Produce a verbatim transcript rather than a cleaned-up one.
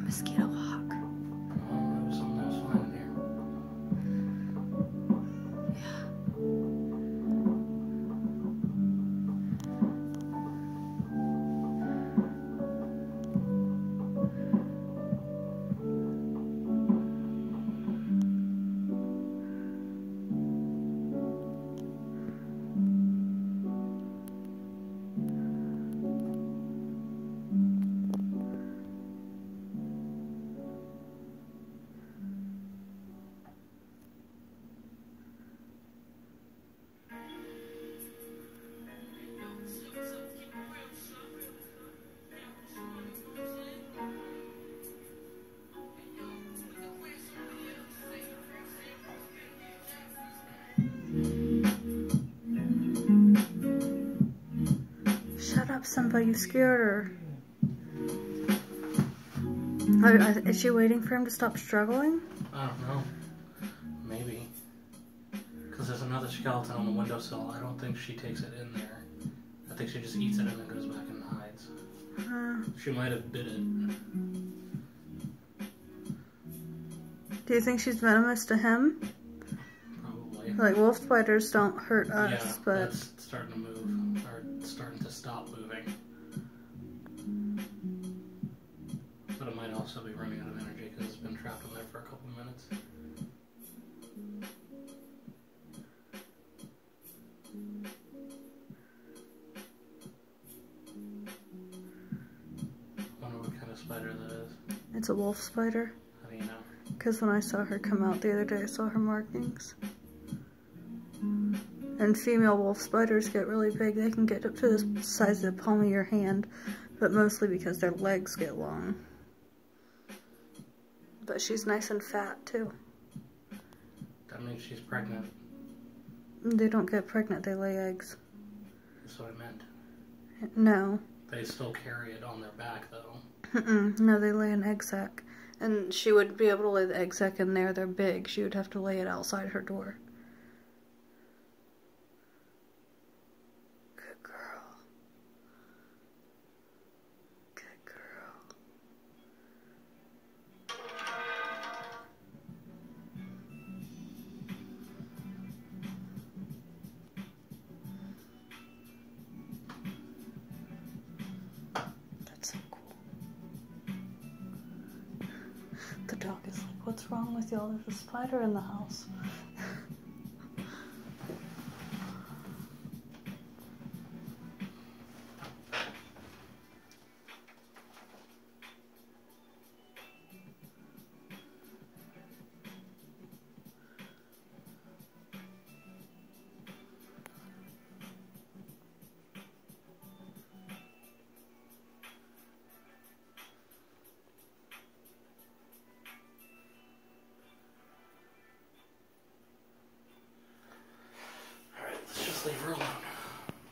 mosquito hawk. Oh, there was something else flying in here. Shut up, Simba, you scared her. Are, are, is she waiting for him to stop struggling? I don't know. Maybe. Because there's another skeleton on the windowsill. I don't think she takes it in there. I think she just eats it and then goes back and hides. Uh, She might have bit it. do you think she's venomous to him? Probably. Like, wolf spiders don't hurt us, yeah, but... that's starting to move. Or starting to stop moving. But it might also be running out of energy because it's been trapped in there for a couple minutes. I wonder what kind of spider that is. It's a wolf spider. How do you know? Because when I saw her come out the other day, I saw her markings. And female wolf spiders get really big. They can get up to the size of the palm of your hand, but mostly because their legs get long. But she's nice and fat, too. That means she's pregnant. They don't get pregnant, they lay eggs. That's what I meant. No. They still carry it on their back, though. Mm-mm. No, they lay an egg sac. And she wouldn't be able to lay the egg sac in there. They're big. She would have to lay it outside her door. Good girl. Good girl. That's so cool. The dog is like, what's wrong with y'all? There's a spider in the house. Alright, let's just leave her alone.